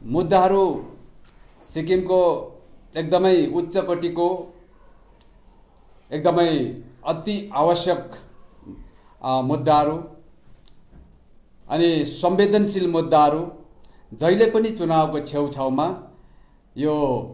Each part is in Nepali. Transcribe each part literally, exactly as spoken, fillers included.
मुद्दाहरू सिक्किमको एकदमै उच्च कोटिको एकदमै अति आवश्यक मुद्दाहरू अनि संवेदनशील मुद्दाहरू जहिले पनि चुनावको छेउछाउमा यो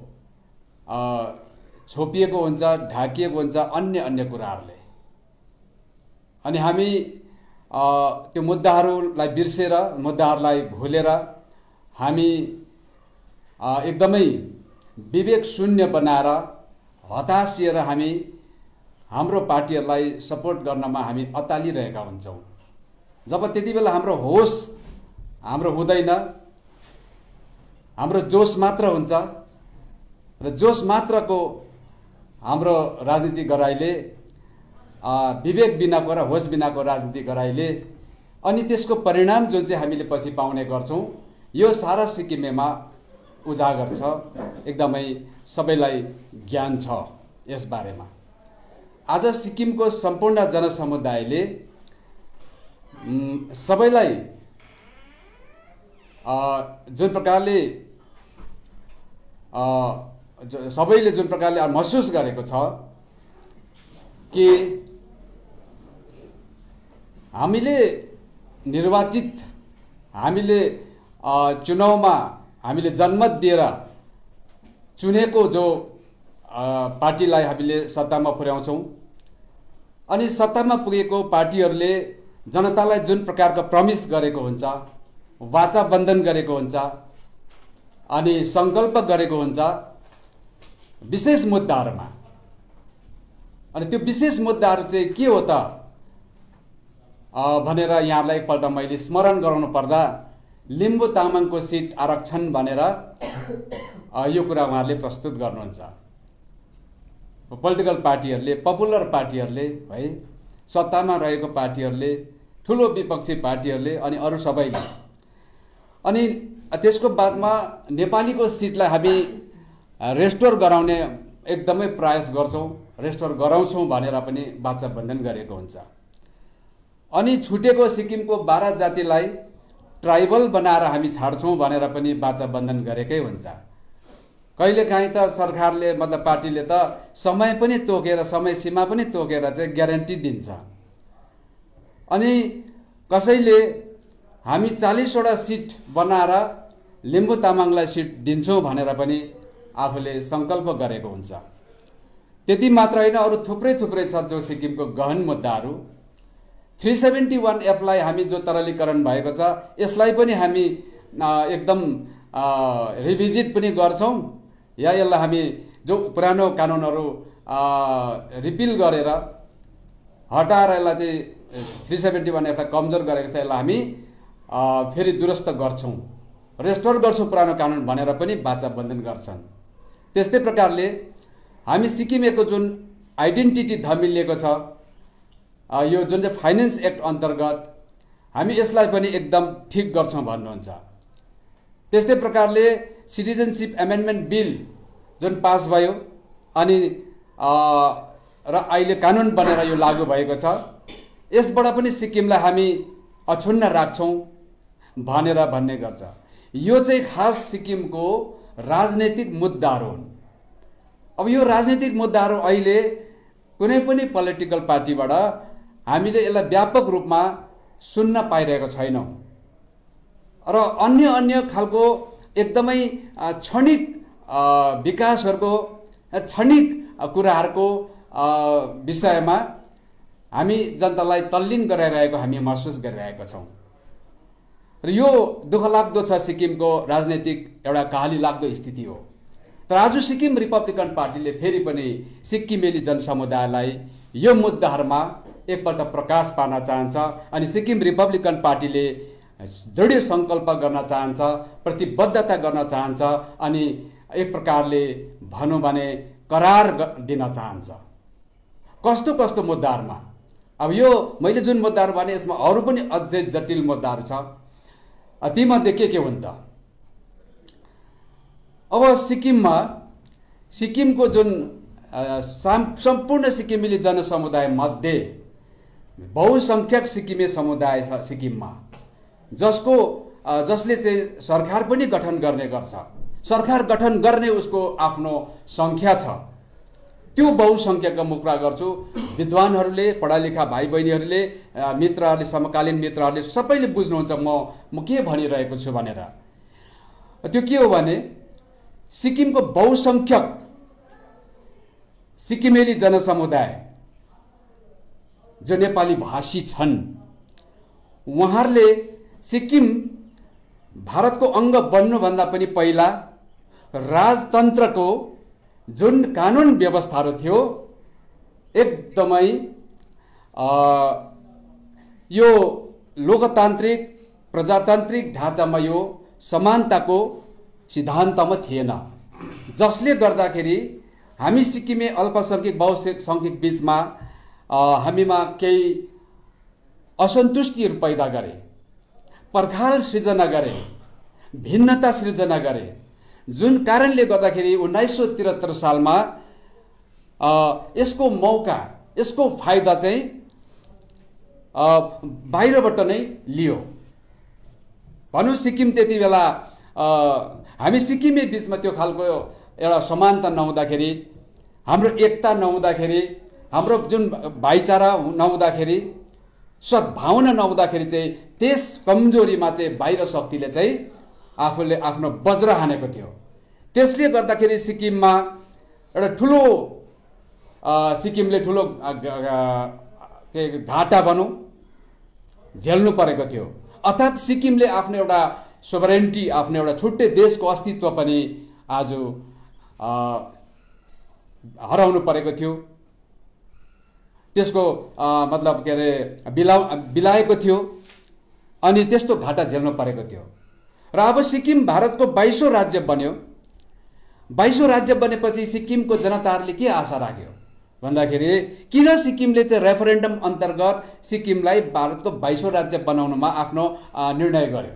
छोपिएको हुन्छ, ढाकिएको हुन्छ अन्य अन्य कुराहरूले। अनि हामी त्यो मुद्दाहरूलाई बिर्सेर, मुद्दाहरूलाई भुलेर हामी एकदमै विवेक शून्य बनाएर हताशिएर हामी हाम्रो पार्टीहरूलाई सपोर्ट गर्नमा हामी अत्तालिरहेका हुन्छौँ। जब त्यति बेला हाम्रो होस हाम्रो हुँदैन, हाम्रो जोस मात्र हुन्छ र जोस मात्रको हाम्रो राजनीति गराइले विवेक बिनाको र होस बिनाको राजनीति गराइले अनि त्यसको परिणाम जुन चाहिँ हामीले पछि पाउने गर्छौँ यो सारा सिक्किमेमा उजागर छ। एकदमै सबैलाई ज्ञान छ यस बारेमा। आज सिक्किमको सम्पूर्ण जनसमुदायले सबैलाई जुन प्रकारले सबैले जुन प्रकारले महसुस गरेको छ कि हामीले निर्वाचित, हामीले चुनावमा हामीले जनमत दिएर चुनेको जो पार्टीलाई हामीले सत्तामा पुर्याउँछौँ अनि सत्तामा पुगेको पार्टीहरूले जनतालाई जुन प्रकारको प्रमिस गरेको हुन्छ, वाचा बन्धन गरेको हुन्छ अनि सङ्कल्प गरेको हुन्छ विशेष मुद्दाहरूमा, अनि त्यो विशेष मुद्दाहरू चाहिँ के हो त भनेर यहाँलाई एकपल्ट मैले स्मरण गराउनु पर्दा लिम्बू तामाङको सिट आरक्षण भनेर यो कुरा उहाँहरूले प्रस्तुत गर्नुहुन्छ। पोलिटिकल पार्टीहरूले, पपुलर पार्टीहरूले है, सत्तामा रहेको पार्टीहरूले, ठुलो विपक्षी पार्टीहरूले अनि अरू सबैले। अनि त्यसको बादमा नेपालीको सिटलाई हामी रेस्टोर गराउने एकदमै प्रयास गर्छौँ, रेस्टोर गराउँछौँ भनेर पनि वाचा बन्धन गरेको हुन्छ। अनि छुटेको सिक्किमको बाह्र जातिलाई ट्राइबल बनाएर हामी छाड्छौँ भनेर पनि वाचा बन्धन गरेकै हुन्छ। कहिलेकाहीँ त सरकारले मतलब पार्टीले त समय पनि तोकेर, समय सीमा पनि तोकेर चाहिँ ग्यारेन्टी दिन्छ। अनि कसैले हामी चालीसवटा सिट बनाएर लिम्बू तामाङलाई सिट दिन्छौँ भनेर पनि आफूले सङ्कल्प गरेको हुन्छ। त्यति मात्र होइन, अरू थुप्रै थुप्रै छ जो सिक्किमको गहन मुद्दाहरू। थ्री सेभेन्टी वान एफलाई हामी जो तरलीकरण भएको छ यसलाई पनि हामी एकदम रिभिजिट पनि गर्छौँ या यसलाई हामी जो पुरानो कानुनहरू रिपिल गरेर हटाएर यसलाई चाहिँ थ्री सेभेन्टी वान एफलाई कमजोर गरेको छ यसलाई हामी फेरि दुरुस्त गर्छौँ, रेस्टोर गर्छौँ पुरानो कानुन भनेर पनि वाचा बन्धन गर्छन्। त्यस्तै प्रकारले हामी सिक्किमेको जुन आइडेन्टिटी धमिलिएको छ यो जुन चाहिँ फाइनेन्स एक्ट अन्तर्गत हामी यसलाई पनि एकदम ठिक गर्छौँ भन्नुहुन्छ। त्यस्तै प्रकारले सिटिजनसिप एमेन्डमेन्ट बिल जुन पास भयो अनि र अहिले कानुन बनेर यो लागू भएको छ यसबाट पनि सिक्किमलाई हामी अछुन्न राख्छौँ भनेर भन्ने गर्छ। यो चाहिँ खास सिक्किमको राजनैतिक मुद्दाहरू हुन्। अब यो राजनैतिक मुद्दाहरू अहिले कुनै पनि पोलिटिकल पार्टीबाट हामीले यसलाई व्यापक रूपमा सुन्न पाइरहेको छैनौँ र अन्य अन्य खालको एकदमै क्षणिक विकासहरूको, क्षणिक कुराहरूको विषयमा हामी जनतालाई तल्लीन गराइरहेको हामी महसुस गरिरहेका छौँ र यो दुःखलाग्दो छ। सिक्किमको राजनैतिक एउटा कहाली लाग्दो स्थिति हो। तर आज सिक्किम रिपब्लिकन पार्टीले फेरि पनि सिक्किमेली जनसमुदायलाई यो मुद्दाहरूमा एकपल्ट प्रकाश पार्न चाहन्छ अनि सिक्किम रिपब्लिकन पार्टीले दृढ सङ्कल्प गर्न चाहन्छ, प्रतिबद्धता गर्न चाहन्छ अनि एक प्रकारले भनौँ भने करार दिन चाहन्छ। कस्तो कस्तो मुद्दाहरूमा, अब यो मैले जुन मुद्दाहरू भने यसमा अरू पनि अझै जटिल मुद्दाहरू छ। तीमध्ये के के हुन् त? अब सिक्किममा सिक्किमको जुन सम्पूर्ण सिक्किमेली जनसमुदाय मध्ये बहुसङ्ख्यक सिक्किमे समुदाय छ सिक्किममा, जसको जसले चाहिँ सरकार पनि गठन गर्ने गर्छ, सरकार गठन गर्ने उसको आफ्नो सङ्ख्या छ, त्यो बहुसङ्ख्याको म कुरा गर्छु। विद्वानहरूले, पढालेखा भाइ बहिनीहरूले, मित्रहरूले, समकालीन मित्रहरूले सबैले बुझ्नुहुन्छ म म के भनिरहेको छु भनेर। त्यो के हो भने सिक्किमको बहुसङ्ख्यक सिक्किमेली जनसमुदाय जो नेपाली भाषी छन्, उहाँहरूले सिक्किम भारतको अङ्ग बन्नुभन्दा पनि पहिला राजतन्त्रको जुन कानुन व्यवस्थाहरू थियो एकदमै यो लोकतान्त्रिक प्रजातान्त्रिक ढाँचामा यो समानताको सिद्धान्तमा थिएन, जसले गर्दाखेरि हामी सिक्किमे अल्पसङ्ख्यक बहुसङ्ख्यक बिचमा हामीमा केही असन्तुष्टिहरू पैदा गरे, पर्खाल सृजना गरे, भिन्नता सृजना गरे, जुन कारणले गर्दाखेरि उन्नाइस सौ त्रिहत्तर सालमा यसको मौका, यसको फाइदा चाहिँ बाहिरबाट नै लियो। भनौँ सिक्किम त्यति बेला हामी सिक्किमे बिचमा त्यो खालको एउटा समानता नहुँदाखेरि, हाम्रो एकता नहुँदाखेरि, हाम्रो जुन भाइचारा नहुँदाखेरि, सद्भावना नहुँदाखेरि चाहिँ त्यस कमजोरीमा चाहिँ बाहिर शक्तिले चाहिँ आफूले आफ्नो वज्र हानेको थियो। त्यसले गर्दाखेरि सिक्किममा एउटा ठुलो सिक्किमले ठुलो के घाटा भनौँ झेल्नु परेको थियो। अर्थात् सिक्किमले आफ्नो एउटा सोभरेन्टी, आफ्नो एउटा छुट्टै देशको अस्तित्व पनि आज हराउनु परेको थियो। त्यसको मतलब के अरे बिला बिलाएको थियो अनि त्यस्तो घाटा झेल्नु परेको थियो। र अब सिक्किम भारतको बाइसौँ राज्य बन्यो। बाइसौँ राज्य बनेपछि सिक्किमको जनताहरूले के आशा राख्यो भन्दाखेरि किन सिक्किमले चाहिँ रेफरेन्डम अन्तर्गत सिक्किमलाई भारतको बाइसौँ राज्य बनाउनमा आफ्नो निर्णय गर्यो?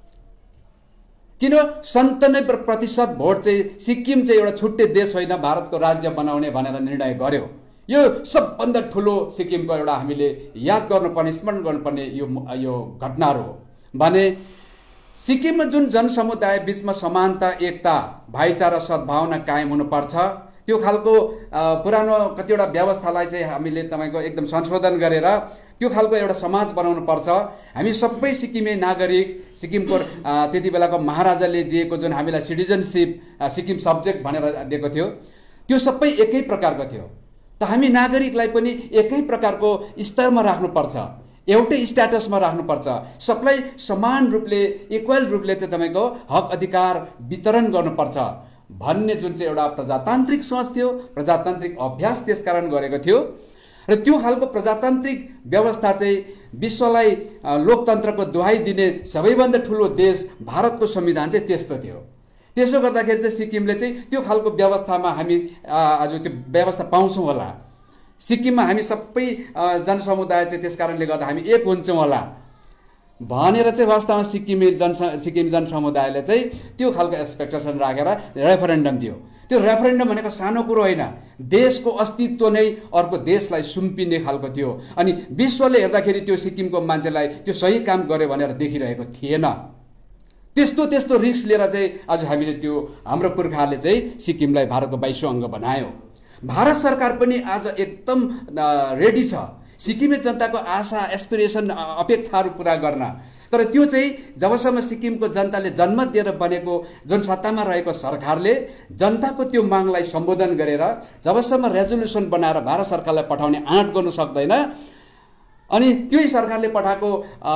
किन सन्तानब्बे प्रतिशत भोट चाहिँ सिक्किम चाहिँ एउटा छुट्टै देश होइन, भारतको राज्य बनाउने भनेर निर्णय गर्यो? यो सबभन्दा ठुलो सिक्किमको एउटा हामीले याद गर्नुपर्ने, स्मरण गर्नुपर्ने यो यो घटनाहरू हो। भने सिक्किममा जुन जनसमुदाय बिचमा समानता, एकता, भाइचारा, सद्भावना कायम हुनुपर्छ, त्यो खालको पुरानो कतिवटा व्यवस्थालाई चाहिँ हामीले तपाईँको एकदम संशोधन गरेर त्यो खालको एउटा समाज बनाउनु पर्छ। हामी सबै सिक्किमे नागरिक, सिक्किमको त्यति बेलाको महाराजाले दिएको जुन हामीलाई सिटिजनसिप, सिक्किम सब्जेक्ट भनेर दिएको थियो, त्यो सबै एकै प्रकारको थियो। त हामी नागरिकलाई पनि एकै प्रकारको स्तरमा राख्नुपर्छ, एउटै स्ट्याटसमा राख्नुपर्छ, सबलाई समान रूपले, इक्वल रूपले चाहिँ तपाईँको हक अधिकार वितरण गर्नुपर्छ भन्ने जुन चाहिँ एउटा प्रजातान्त्रिक सोच थियो, प्रजातान्त्रिक अभ्यास त्यसकारण गरेको थियो। र त्यो खालको प्रजातान्त्रिक व्यवस्था चाहिँ विश्वलाई लोकतन्त्रको दुहाई दिने सबैभन्दा ठुलो देश भारतको संविधान चाहिँ त्यस्तो थियो। त्यसो गर्दाखेरि चाहिँ सिक्किमले चाहिँ त्यो खालको व्यवस्थामा हामी आज त्यो व्यवस्था पाउँछौँ होला। सिक्किममा हामी सबै जनसमुदाय चाहिँ त्यस कारणले गर्दा हामी एक हुन्छौँ होला भनेर चाहिँ वास्तवमा सिक्किमे जन सिक्किम जनसमुदायले चाहिँ त्यो खालको एक्सपेक्टेसन राखेर रेफरेन्डम दियो। त्यो रेफरेन्डम भनेको सानो कुरो होइन, देशको अस्तित्व नै अर्को देशलाई सुम्पिने खालको थियो। अनि विश्वले हेर्दाखेरि त्यो सिक्किमको मान्छेलाई त्यो सही काम गर्यो भनेर देखिरहेको थिएन। त्यस्तो त्यस्तो रिस्क लिएर चाहिँ आज हामीले त्यो हाम्रो पुर्खाहरूले चाहिँ सिक्किमलाई भारतको बाइसौँ अङ्ग बनायो। भारत सरकार पनि आज एकदम रेडी छ सिक्किमे जनताको आशा, एस्पिरेसन, अपेक्षाहरू पुरा गर्न। तर त्यो चाहिँ जबसम्म सिक्किमको जनताले जन्म दिएर बनेको जुन सत्तामा रहेको सरकारले जनताको त्यो मागलाई सम्बोधन गरेर जबसम्म रेजोल्युसन बनाएर भारत सरकारलाई पठाउने आँट गर्नु सक्दैन, अनि त्यही सरकारले पठाएको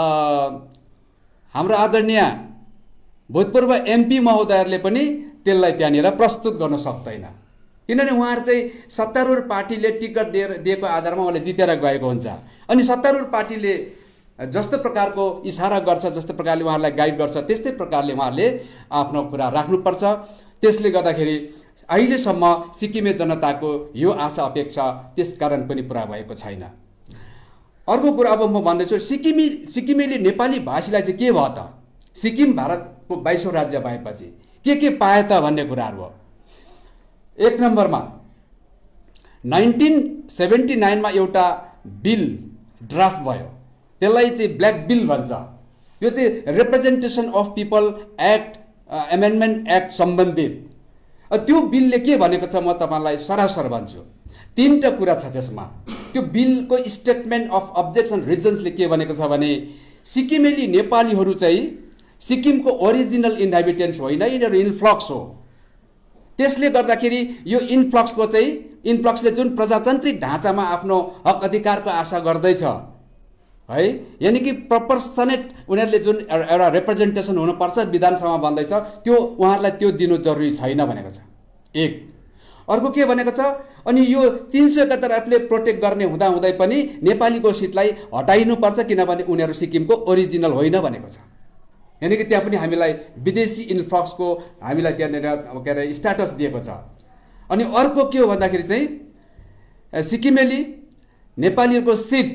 हाम्रो आदरणीय भूतपूर्व एमपी महोदयहरूले पनि त्यसलाई त्यहाँनिर प्रस्तुत गर्न सक्दैन। किनभने उहाँहरू चाहिँ सत्तारूढ पार्टीले टिकट दिएर दिएको आधारमा उहाँले जितेर गएको हुन्छ। अनि सत्तारूढ पार्टीले जस्तो प्रकारको इसारा गर्छ, जस्तो प्रकारले उहाँहरूलाई गाइड गर्छ, त्यस्तै प्रकारले उहाँहरूले आफ्नो कुरा राख्नुपर्छ। त्यसले गर्दाखेरि अहिलेसम्म सिक्किमे जनताको यो आशा अपेक्षा त्यसकारण पनि पुरा भएको छैन। अर्को कुरा अब म भन्दैछु, सिक्किमी सिक्किमेली नेपाली भाषीलाई चाहिँ के भयो त? सिक्किम भारतको बाइसौँ राज्य भएपछि के के पाए त भन्ने कुराहरू हो। एक नम्बरमा नाइन्टिन सेभेन्टी नाइनमा एउटा बिल ड्राफ्ट भयो, त्यसलाई चाहिँ ब्ल्याक बिल भन्छ। त्यो चाहिँ representation of people act amendment act सम्बन्धित त्यो बिलले के भनेको छ म तपाईलाई सरासर भन्छु। तीनटा कुरा छ त्यसमा। त्यो बिलको स्टेटमेन्ट अफ अब्जेक्सन रिजन्सले के भनेको छ भने सिक्किमेली नेपालीहरू चाहिँ सिक्किमको ओरिजिनल इन्हाबिटेन्ट्स होइन, यिनीहरू इन्फ्लक्स हो। त्यसले गर्दाखेरि यो इन्फ्लक्सको चाहिँ इन्फ्लक्सले जुन प्रजातान्त्रिक ढाँचामा आफ्नो हक अधिकारको आशा गर्दैछ है, यानि कि प्रपर्सनेट उनीहरूले जुन एउटा रिप्रेजेन्टेसन हुनुपर्छ विधानसभामा भन्दैछ, त्यो उहाँहरूलाई त्यो दिनु जरुरी छैन भनेको छ। एक अर्को के भनेको छ, अनि यो तीन सय एकात्तर एफले प्रोटेक्ट गर्ने हुँदाहुँदै पनि नेपालीको सिटलाई हटाइनुपर्छ किनभने उनीहरू सिक्किमको ओरिजिनल होइन भनेको छ। यानि कि त्यहाँ पनि हामीलाई विदेशी इन्फ्लक्सको हामीलाई त्यहाँनिर के अरे स्ट्याटस दिएको छ। अनि अर्को के हो भन्दाखेरि चाहिँ सिक्किमेली नेपालीहरूको सिट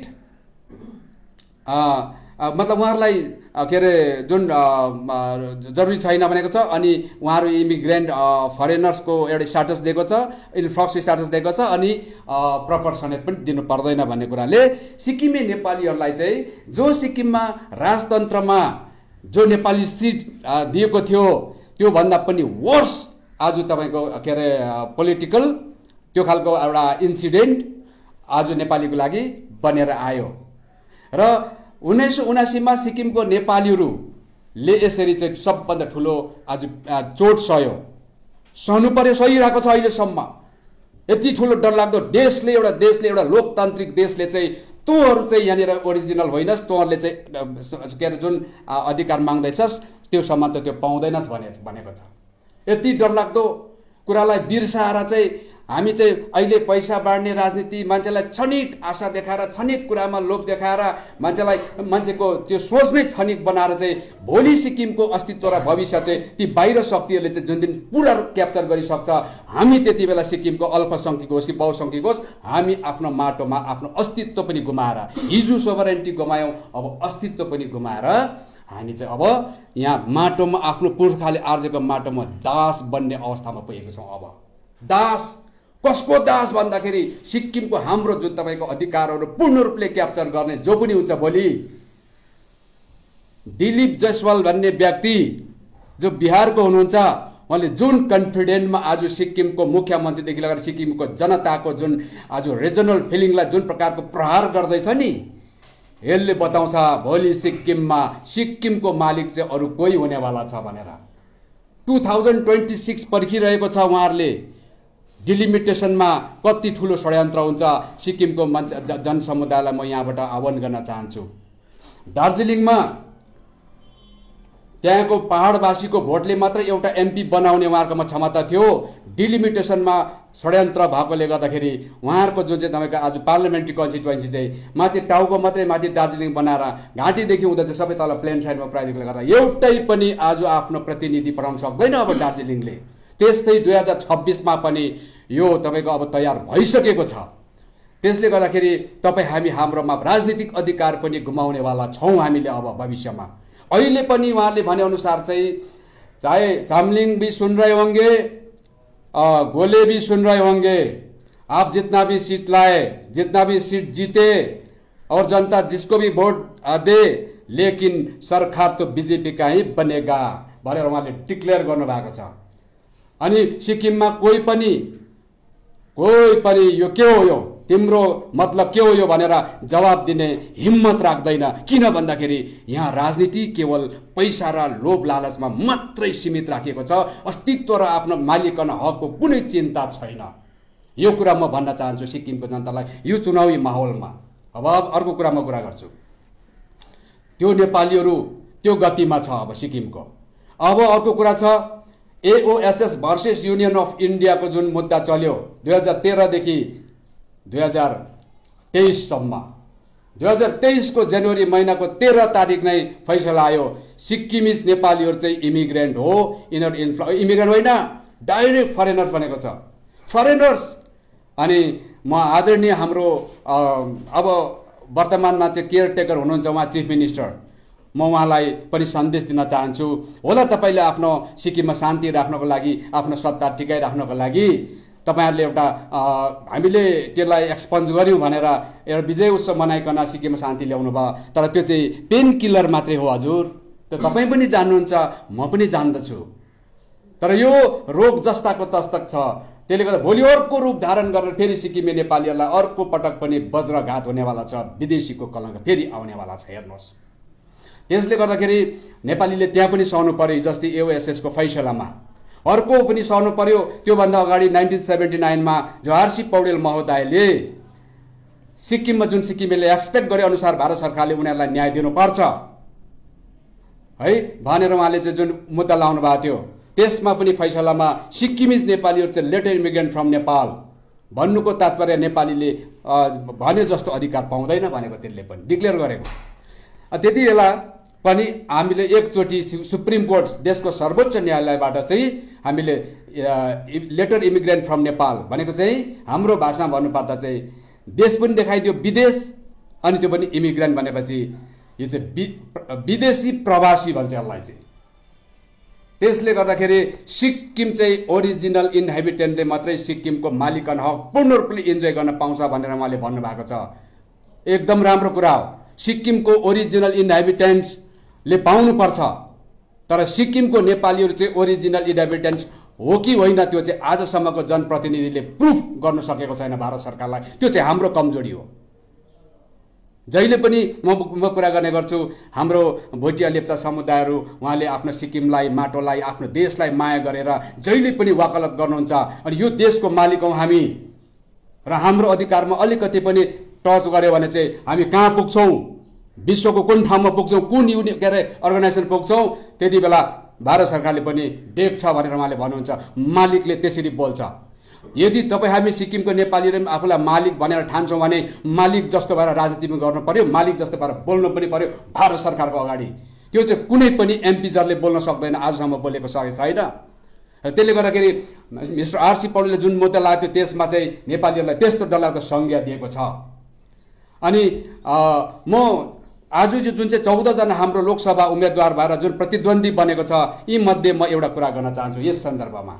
मतलब उहाँहरूलाई के अरे जुन जरुरी छैन भनेको छ। अनि उहाँहरू इमिग्रेन्ट फरेनर्सको एउटा स्ट्याटस दिएको छ, इन्फ्लक्स स्ट्याटस दिएको छ, अनि प्रपर्सनेट पनि दिनु पर्दैन भन्ने कुराले सिक्किमे नेपालीहरूलाई चाहिँ जो सिक्किममा राजतन्त्रमा जो नेपाली सिट दिएको थियो त्योभन्दा पनि वर्स आज तपाईँको के अरे पोलिटिकल त्यो खालको एउटा इन्सिडेन्ट आज नेपालीको लागि बनेर आयो। र उन्नाइस सय उनासीमा सिक्किमको नेपालीहरूले यसरी चाहिँ सबभन्दा ठुलो आज चोट सह्यो, सहनु पर्यो, सहिरहेको छ अहिलेसम्म। यति ठुलो डरलाग्दो देशले एउटा देशले एउटा लोकतान्त्रिक देशले चाहिँ तँहरू चाहिँ यहाँनिर ओरिजिनल होइनस्, तँहरूले चाहिँ के अरे जुन अधिकार माग्दैछस् त्यो सम्मान त त्यो पाउँदैनस् भने भनेको छ। यति डरलाग्दो कुरालाई बिर्साएर चाहिँ हामी चाहिँ अहिले पैसा बाँड्ने राजनीति, मान्छेलाई क्षणिक आशा देखाएर, क्षणिक कुरामा लोभ देखाएर, मान्छेलाई मान्छेको त्यो सोच नै क्षणिक बनाएर चाहिँ भोलि सिक्किमको अस्तित्व र भविष्य चाहिँ ती बाहिर शक्तिहरूले चाहिँ जुन दिन पुरा क्याप्चर गरिसक्छ, हामी त्यति बेला सिक्किमको अल्पसङ्ख्यक होस् कि बहुसङ्ख्यक होस्, हामी आफ्नो माटोमा आफ्नो अस्तित्व पनि गुमाएर, हिजो सोभरेन्टी गुमायौँ, अब अस्तित्व पनि गुमाएर हामी चाहिँ अब यहाँ माटोमा आफ्नो पुर्खाले आर्जेको माटोमा दास बन्ने अवस्थामा पुगेको छौँ। अब दास कसको दास भन्दाखेरि सिक्किमको हाम्रो जुन तपाईँको अधिकारहरू पूर्ण रूपले क्याप्चर गर्ने जो पनि हुन्छ भोलि। दिलीप जयसवाल भन्ने व्यक्ति जो बिहारको हुनुहुन्छ, उहाँले जुन कन्फिडेन्टमा आज सिक्किमको मुख्यमन्त्रीदेखि लगाएर सिक्किमको जनताको जुन आज रिजनल फिलिङलाई जुन प्रकारको प्रहार गर्दैछ नि, यसले बताउँछ भोलि सिक्किममा सिक्किमको मालिक चाहिँ अरू कोही हुनेवाला छ भनेर। टु थाउजन्ड ट्वेन्टी सिक्स पर्खिरहेको छ उहाँहरूले। डिलिमिटेसनमा कति ठुलो षड्यन्त्र हुन्छ सिक्किमको मान्छे जनसमुदायलाई म यहाँबाट आह्वान गर्न चाहन्छु। दार्जिलिङमा त्यहाँको पहाडवासीको भोटले मात्र एउटा एमपी बनाउने उहाँहरूकोमा क्षमता थियो। डिलिमिटेसनमा षड्यन्त्र भएकोले गर्दाखेरि उहाँहरूको जुन चाहिँ तपाईँको आज पार्लियामेन्ट्री कन्स्टिट्युएन्सी चाहिँ माथि टाउको मात्रै माथि दार्जिलिङ बनाएर घाँटीदेखि हुँदा चाहिँ सबै तल प्लेन साइडमा पुऱ्याइदिएकोले गर्दा एउटै पनि आज आफ्नो प्रतिनिधि पठाउन सक्दैन अब दार्जिलिङले। त्यस्तै दुई हजार छब्बिसमा पनि यो तपाईँको अब तयार भइसकेको छ। त्यसले गर्दाखेरि तपाईँ हामी हाम्रोमा राजनीतिक अधिकार पनि गुमाउनेवाला छौँ हामीले अब भविष्यमा। अहिले पनि उहाँले भनेअनुसार चाहिँ चाहे चामलिङ भी सुन रहे होंगे, गोले भी सुन रहे होंगे, आप जितना भी सीट लाए, जितना भी सीट जीते और जनता जिसको भी वोट दे, लेकिन सरकार तो बीजेपी का ही बनेगा भनेर उहाँले डिक्लेयर गर्नुभएको छ। अनि सिक्किममा कोही पनि कोही पनि यो के हो, यो तिम्रो मतलब के हो यो भनेर जवाब दिने हिम्मत राख्दैन। किन भन्दाखेरि यहाँ राजनीति केवल पैसा र लोभ लालचमा मात्रै सीमित राखिएको छ, अस्तित्व र आफ्नो मालिकाना हकको कुनै चिन्ता छैन। यो कुरा म भन्न चाहन्छु सिक्किमको जनतालाई यो चुनावी माहौलमा। अब अर्को कुरा म कुरा गर्छु, त्यो नेपालीहरू त्यो गतिमा छ अब सिक्किमको। अब अर्को कुरा छ एओएसएस भर्सेस युनियन अफ इन्डियाको जुन मुद्दा चल्यो दुई हजार तेह्रदेखि दुई हजार तेइससम्म। दुई हजार तेइसको जनवरी महिनाको तेह्र तारिक नै फैसला आयो सिक्किमिज नेपालीहरू चाहिँ इमिग्रेन्ट हो, यिनीहरू इन्फ्ल इमिग्रेन्ट होइन डाइरेक्ट फरेनर्स भनेको छ, फरेनर्स। अनि म आदरणीय हाम्रो अब वर्तमानमा चाहिँ केयरटेकर हुनुहुन्छ उहाँ चिफ मिनिस्टर, म उहाँलाई पनि सन्देश दिन चाहन्छु। होला तपाईँले आफ्नो सिक्किममा शान्ति राख्नको लागि, आफ्नो सत्ता टिकाइ राख्नको लागि तपाईँहरूले एउटा हामीले त्यसलाई एक्सपन्ज गऱ्यौँ भनेर एउटा विजय उत्सव मनाइकन सिक्किममा शान्ति ल्याउनु भयो, तर त्यो चाहिँ पेन किलर मात्रै हो हजुर। त्यो तपाईँ पनि जान्नुहुन्छ, म पनि जान्दछु। तर यो रोग जस्ताको तस्तक छ, त्यसले गर्दा भोलि अर्को रूप धारण गरेर फेरि सिक्किमे नेपालीहरूलाई अर्को पटक पनि वज्रघात हुनेवाला छ, विदेशीको कलङ्क फेरि आउनेवाला छ। हेर्नुहोस्, त्यसले गर्दाखेरि नेपालीले त्यहाँ पनि सहनु पर्यो। जस्तै एओएसएसको फैसलामा अर्को पनि सहनु पर्यो। त्योभन्दा अगाडि नाइन्टिन सेभेन्टी नाइनमा जवाहरसिंह पौडेल महोदयले सिक्किममा जुन सिक्किमेले एक्सपेक्ट गरे अनुसार भारत सरकारले उनीहरूलाई न्याय दिनुपर्छ है भनेर उहाँले चाहिँ जुन मुद्दा लाउनु भएको थियो, त्यसमा पनि फैसलामा सिक्किमिज नेपालीहरू चाहिँ लेटर इमिग्रेन्ट फ्रम नेपाल भन्नुको तात्पर्य नेपालीले भने जस्तो अधिकार पाउँदैन भनेको त्यसले पनि डिक्लेयर गरेको। त्यति बेला पनि हामीले एकचोटि सुप्रिम कोर्ट देशको सर्वोच्च न्यायालयबाट चाहिँ हामीले लेटर इमिग्रेन्ट फ्रम नेपाल भनेको चाहिँ हाम्रो भाषामा भन्नुपर्दा चाहिँ देश पनि देखाइदियो विदेश, अनि त्यो पनि इमिग्रेन्ट भनेपछि यो चाहिँ विदेशी प्रवासी भन्छ यसलाई चाहिँ। त्यसले गर्दाखेरि सिक्किम चाहिँ ओरिजिनल इन्हेबिटेन्टले मात्रै सिक्किमको मालिकाना हक पूर्ण रूपले इन्जोय गर्न पाउँछ भनेर उहाँले भन्नुभएको छ। एकदम राम्रो कुरा हो, सिक्किमको ओरिजिनल इन्हेबिटेन्ट्सले पाउनुपर्छ, तर सिक्किमको नेपालीहरू चाहिँ ओरिजिनल इन्हेबिटेन्ट्स हो कि होइन त्यो चाहिँ आजसम्मको जनप्रतिनिधिले प्रुफ गर्न सकेको छैन भारत सरकारलाई। त्यो चाहिँ हाम्रो कमजोरी हो। जहिले पनि म म कुरा गर्ने गर्छु, हाम्रो भोटिया लेप्चा समुदायहरू उहाँले आफ्नो सिक्किमलाई, माटोलाई, आफ्नो देशलाई माया गरेर जहिले पनि वकालत गर्नुहुन्छ। अनि यो देशको मालिक हौँ हामी र हाम्रो अधिकारमा अलिकति पनि टच गऱ्यो भने चाहिँ हामी कहाँ पुग्छौँ, विश्वको कुन ठाउँमा पुग्छौँ, कुन युनि के अरे अर्गनाइजेसन पुग्छौँ, त्यति बेला भारत सरकारले पनि देख्छ भनेर उहाँले भन्नुहुन्छ। मालिकले त्यसरी बोल्छ। यदि तपाईँ हामी सिक्किमको नेपालीले आफूलाई मालिक भनेर ठान्छौँ भने मालिक जस्तो भएर राजनीति पनि गर्नु पर्यो, मालिक जस्तो भएर बोल्नु पनि पर्यो भारत सरकारको अगाडि। त्यो चाहिँ कुनै पनि एमपिजरले बोल्न सक्दैन, आजसम्म बोलेको सकेको छैन। र त्यसले गर्दाखेरि मिस्टर आरसी पौडेलले जुन मुद्दा लाग्थ्यो त्यसमा चाहिँ नेपालीहरूलाई त्यस्तो डरलाग्दो संज्ञा दिएको छ। अनि म आज यो जुन चाहिँ चौधजना हाम्रो लोकसभा उम्मेदवार भएर जुन प्रतिद्वन्दी बनेको छ, यी मध्ये म एउटा कुरा गर्न चाहन्छु यस सन्दर्भमा।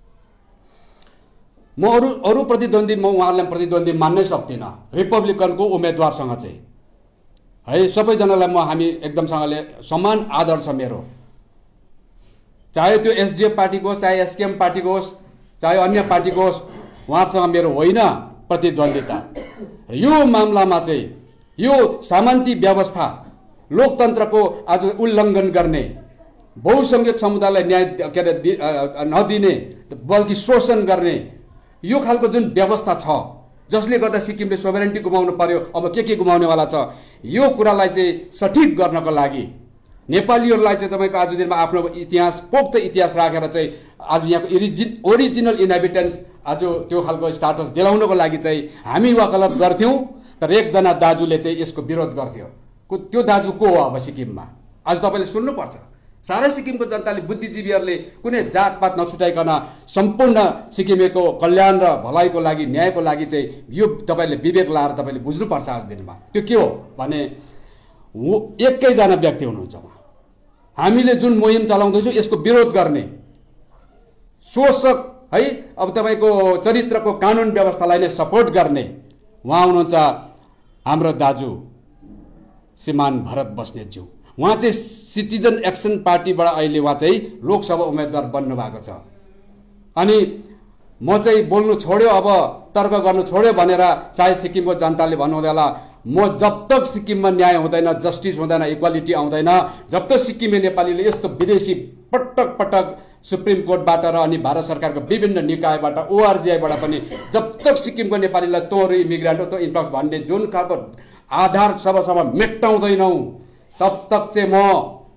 म अरू अरू प्रतिद्वन्दी म उहाँहरूलाई प्रतिद्वन्दी मान्नै सक्दिनँ रिपब्लिकनको उम्मेदवारसँग चाहिँ है। सबैजनालाई म हामी एकदमसँगले समान आदर छ मेरो, चाहे त्यो एसडिएफ पार्टीको होस्, चाहे एसकेएम पार्टीको होस्, चाहे अन्य पार्टीको होस्, उहाँहरूसँग मेरो होइन प्रतिद्वन्दिता। यो मामलामा चाहिँ यो सामन्ती व्यवस्था, लोकतन्त्रको आज उल्लङ्घन गर्ने, बहुसङ्ख्यक समुदायलाई न्याय के अरे नदिने बल्कि शोषण गर्ने यो खालको जुन व्यवस्था छ, जसले गर्दा सिक्किमले सोभरेन्टी गुमाउनु पर्यो, अब के के गुमाउनेवाला छ, यो कुरालाई चाहिँ सठिक गर्नको लागि नेपालीहरूलाई चाहिँ तपाईँको आज दिनमा आफ्नो इतिहास, पोख्त इतिहास राखेर चाहिँ आज यहाँको ओरिजि ओरिजिनल इन्हेबिटेन्स आज त्यो खालको स्टाटस दिलाउनको लागि चाहिँ हामी वकालत गर्थ्यौँ। तर एकजना दाजुले चाहिँ यसको विरोध गर्थ्यो। त्यो दाजु को हो अब सिक्किममा? आज तपाईँले सुन्नुपर्छ। सारा सिक्किमको जनताले, बुद्धिजीवीहरूले कुनै जातपात नछुटाइकन सम्पूर्ण सिक्किमेको कल्याण र भलाइको लागि, न्यायको लागि चाहिँ यो तपाईँले विवेक लाएर तपाईँले बुझ्नुपर्छ आज दिनमा। त्यो के हो भने एकैजना व्यक्ति हुनुहुन्छ उहाँ। हामीले जुन मुहिम चलाउँदैछौँ यसको विरोध गर्ने शोषक है, अब तपाईँको चरित्रको कानुन व्यवस्थालाई नै सपोर्ट गर्ने उहाँ हुनुहुन्छ हाम्रो दाजु श्रीमान भरत बस्नेतज्यू। उहाँ चाहिँ सिटिजन एक्सन पार्टीबाट अहिले उहाँ चाहिँ लोकसभा उम्मेदवार बन्नु भएको छ। अनि म चाहिँ बोल्नु छोड्यो, अब तर्क गर्नु छोड्यो भनेर चाहे सिक्किमको जनताले भन्नुहुँदै होला, म जब तक सिक्किममा न्याय हुँदैन, जस्टिस हुँदैन, इक्वालिटी आउँदैन, जब तक सिक्किमे नेपालीले यस्तो विदेशी पटक पटक सुप्रिम कोर्टबाट र अनि भारत सरकारको विभिन्न निकायबाट, ओआरजिआईबाट पनि जब तक सिक्किमको नेपालीलाई तँ इमिग्रेन्ट हो, तँ इन्फ्लक्स भन्ने जुन खालको आधार सबसम्म मेट्टाउँदैनौ, तब तक चाहिँ म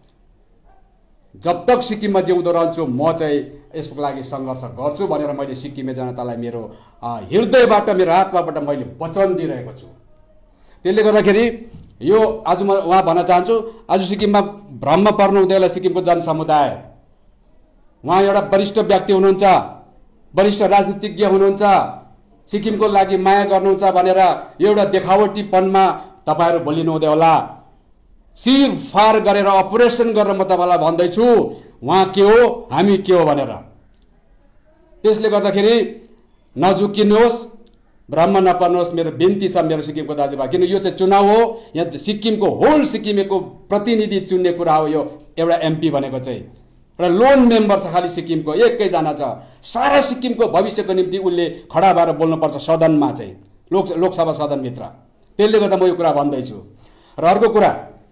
जब तक सिक्किममा जिउँदो रहन्छु म चाहिँ यसको लागि सङ्घर्ष गर्छु भनेर मैले सिक्किमे जनतालाई मेरो हृदयबाट, मेरो आत्माबाट मैले वचन दिइरहेको छु। त्यसले गर्दाखेरि यो आज म उहाँ भन्न चाहन्छु, आज सिक्किममा भ्रममा पर्नु हुँदैन होला सिक्किमको जनसमुदाय। उहाँ एउटा वरिष्ठ व्यक्ति हुनुहुन्छ, वरिष्ठ राजनीतिज्ञ हुनुहुन्छ, सिक्किमको लागि माया गर्नुहुन्छ भनेर एउटा देखावटीपनमा तपाईँहरू बोलिनु हुँदै होला। शिर फार गरेर अपरेसन गरेर म तपाईँलाई भन्दैछु उहाँ के हो, हामी के हो भनेर। त्यसले गर्दाखेरि नझुकिनुहोस्, भ्रम नपर्नुहोस्, मेरो बिन्ती छ मेरो सिक्किमको दाजुभाइ। किन यो चाहिँ चुनाव हो, यहाँ सिक्किमको होल सिक्किमेको प्रतिनिधि चुन्ने कुरा हो। यो एउटा एमपी भनेको चाहिँ एउटा लोन मेम्बर छ, खालि सिक्किमको एकैजना छ। सारा सिक्किमको भविष्यको निम्ति उसले खडा भएर बोल्नुपर्छ सदनमा चाहिँ, लोक लोकसभा सदनभित्र। त्यसले गर्दा म यो कुरा भन्दैछु। र अर्को कुरा,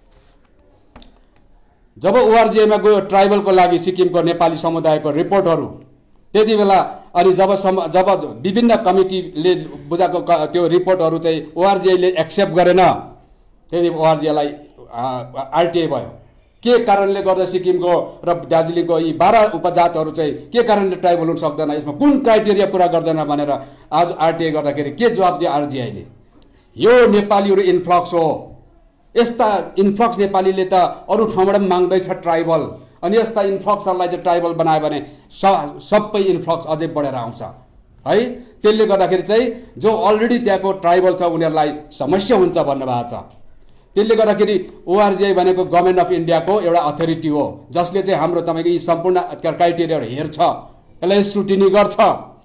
जब ओआरजीआईमा गयो ट्राइबलको लागि सिक्किमको नेपाली समुदायको रिपोर्टहरू, त्यति बेला अनि जब सम जब विभिन्न कमिटीले बुझाएको त्यो रिपोर्टहरू चाहिँ ओआरजीआईले एक्सेप्ट गरेन, त्यति ओआरजीआईलाई आरटिआई भयो। के कारणले गर्दा सिक्किमको र दार्जिलिङको यी बाह्र उपजातहरू चाहिँ के कारणले ट्राइबल हुन सक्दैन, यसमा कुन क्राइटेरिया पुरा गर्दैन भनेर आज आरटिआई गर्दाखेरि के जवाब दियो आरजिआईले? यो नेपालीहरू इन्फ्लक्स हो। यस्ता इन्फ्लक्स नेपालीले त अरू ठाउँबाट पनि माग्दैछ ट्राइबल, अनि यस्ता इन्फ्लक्सहरूलाई चाहिँ ट्राइबल बनायो भने स सबै इन्फ्लक्स अझै बढेर आउँछ है। त्यसले गर्दाखेरि चाहिँ जो अलरेडी त्यहाँको ट्राइबल छ उनीहरूलाई समस्या हुन्छ भन्नुभएको छ। त्यसले गर्दाखेरि ओआरजीआई भनेको गभर्मेन्ट अफ इन्डियाको एउटा अथोरिटी हो, जसले चाहिँ हाम्रो तपाईँको यी सम्पूर्ण क्राइटेरियाहरू हेर्छ, यसलाई स्क्रुटिनी गर्छ।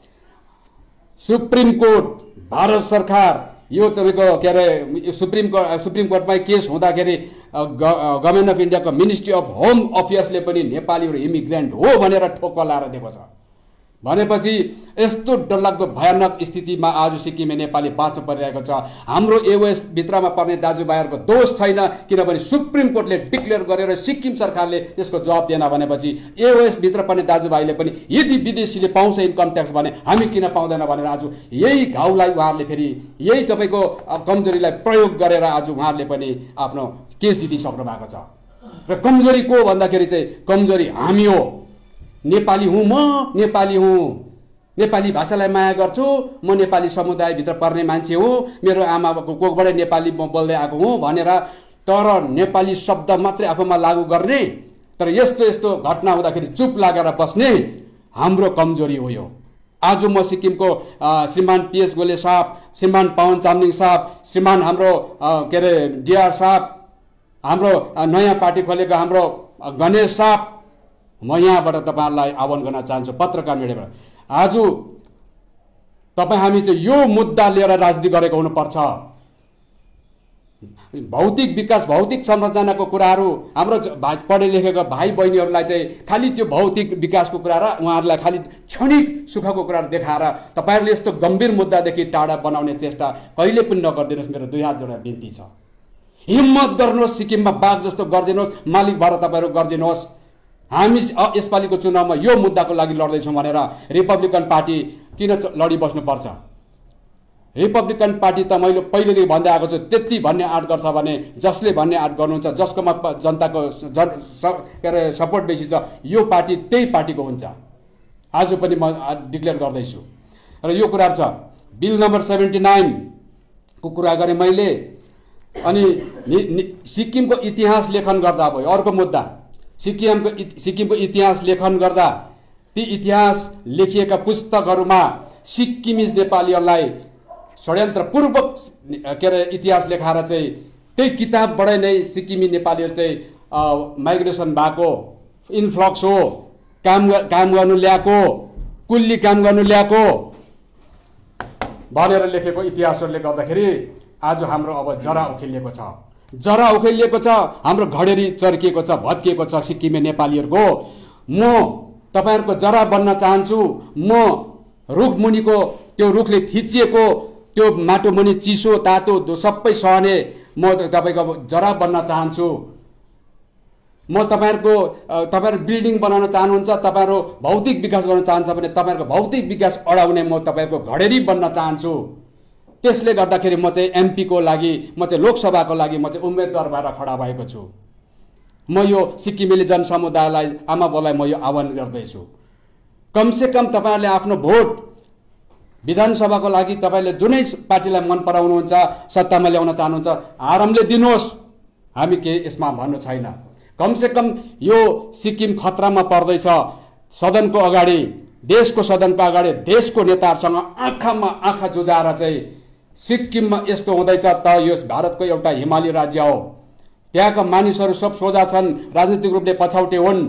सुप्रिम कोर्ट, भारत सरकार, यो तपाईँको के अरे सुप्रिम कोर्ट सुप्रिम कोर्टमा केस हुँदाखेरि गभर्मेन्ट अफ इन्डियाको मिनिस्ट्री अफ होम अफेयर्सले पनि नेपालीहरू इमिग्रेन्ट हो भनेर ठोक्का लाएर दिएको छ। भनेपछि यस्तो डरलाग्दो भयानक स्थितिमा आज सिक्किमे नेपाली बाँच्नु परिरहेको छ। हाम्रो एओएस भित्रमा पर्ने दाजुभाइहरूको दोष छैन, किनभने सुप्रिम कोर्टले डिक्लेयर गरेर सिक्किम सरकारले यसको जवाब दिएन भनेपछि एओएस भित्र पर्ने दाजुभाइले पनि यदि विदेशीले पाउँछ इन्कम ट्याक्स भने हामी किन पाउँदैन भनेर आज यही घाउलाई उहाँहरूले फेरि यही तपाईँको कमजोरीलाई प्रयोग गरेर आज उहाँहरूले पनि आफ्नो केस जितिसक्नु भएको छ। र कमजोरी को भन्दाखेरि चाहिँ कमजोरी हामी हो। नेपाली हुँ म, नेपाली हुँ, नेपाली भाषालाई माया गर्छु, म नेपाली समुदायभित्र पर्ने मान्छे हुँ, मेरो आमाको कोखबाट नेपाली म बोल्दै आएको हुँ भनेर तर नेपाली शब्द मात्रै आफूमा लागू गर्ने, तर यस्तो यस्तो घटना हुँदाखेरि चुप लागेर बस्ने हाम्रो कमजोरी हो यो। आज म सिक्किमको श्रीमान पिएस गोले साहब, श्रीमान पवन चामलिङ साहब, श्रीमान हाम्रो के अरे डिआर साहब, हाम्रो नयाँ पार्टी खोलेको हाम्रो गणेश साहब, म यहाँबाट तपाईँहरूलाई आह्वान गर्न चाहन्छु पत्रकार मिडियाबाट, आज तपाईँ हामी चाहिँ यो मुद्दा लिएर राजनीति गरेको हुनुपर्छ। भौतिक विकास, भौतिक संरचनाको कुराहरू हाम्रो पढे लेखेको भाइ बहिनीहरूलाई चाहिँ खालि त्यो भौतिक विकासको कुरा र उहाँहरूलाई खालि क्षणिक सुखको कुराहरू देखाएर तपाईँहरूले यस्तो गम्भीर मुद्दादेखि टाढा बनाउने चेष्टा कहिले पनि नगरिदिनुहोस्। मेरो दुई हात जोडेर बिन्ती छ, हिम्मत गर्नुहोस्, सिक्किममा बाघ जस्तो गर्दिनुहोस्, मालिक भएर तपाईँहरू गर्दिनुहोस्। हामी यसपालिको चुनावमा यो मुद्दाको लागि लड्दैछौँ भनेर रिपब्लिकन पार्टी किन लडिबस्नुपर्छ? रिपब्लिकन पार्टी त मैले पहिलेदेखि भन्दै आएको छु, त्यति भन्ने आँट गर्छ भने जसले भन्ने आँट गर्नुहुन्छ, जसकोमा जनताको जन के अरे सपोर्ट बेसी छ, यो पार्टी त्यही पार्टीको हुन्छ। आज पनि म डिक्लेयर गर्दैछु। र यो कुरा छ बिल नम्बर सेभेन्टी नाइनको कुरा गरेँ मैले। अनि सिक्किमको इतिहास लेखन गर्दा भयो अर्को मुद्दा, सिक्किमको सिक्किमको इतिहास लेखन गर्दा ती इतिहास लेखिएका पुस्तकहरूमा सिक्किमिज नेपालीहरूलाई षड्यन्त्रपूर्वक के अरे इतिहास लेखाएर चाहिँ त्यही किताबबाटै नै सिक्किमी नेपालीहरू चाहिँ माइग्रेसन भएको, इन्फ्लक्स हो, काम काम गर्नु ल्याएको, कुल्ली काम गर्नु ल्याएको भनेर लेखेको इतिहासहरूले गर्दाखेरि आज हाम्रो अब जरा उखेलिएको छ, जरा उखेलिएको छ, हाम्रो घडेरी चर्किएको छ, भत्किएको छ सिक्किमे नेपालीहरूको। म तपाईँहरूको जरा बन्न चाहन्छु। म रुख मुनिको त्यो रुखले थिचिएको त्यो माटो मुनि चिसो तातो सबै सहने म तपाईँको जरा बन्न चाहन्छु। म तपाईँहरूको तपाईँहरू बिल्डिङ बनाउन चाहनुहुन्छ, तपाईँहरू भौतिक विकास गर्न चाहन्छ भने तपाईँहरूको भौतिक विकास अडाउने म तपाईँहरूको घडेरी बन्न चाहन्छु। त्यसले गर्दाखेरि म चाहिँ एमपीको लागि, म चाहिँ लोकसभाको लागि म चाहिँ उम्मेदवार भएर खडा भएको छु। म यो सिक्किमेली जनसमुदायलाई, आमा बाउलाई म यो आह्वान गर्दैछु, कमसेकम तपाईँहरूले आफ्नो भोट विधानसभाको लागि तपाईँले जुनै पार्टीलाई मन पराउनुहुन्छ, सत्तामा ल्याउन चाहनुहुन्छ, आरामले दिनुहोस्, हामी केही यसमा भन्नु छैन। कमसेकम यो सिक्किम खतरामा पर्दैछ। सदनको अगाडि, देशको सदनको अगाडि देशको नेताहरूसँग आँखामा आँखा जुझाएर चाहिँ सिक्किममा यस्तो हुँदैछ त यो भारतको एउटा हिमाली राज्य हो, त्यहाँका मानिसहरू सब सोझा छन्, राजनीतिक रूपले पछौटे हुन्,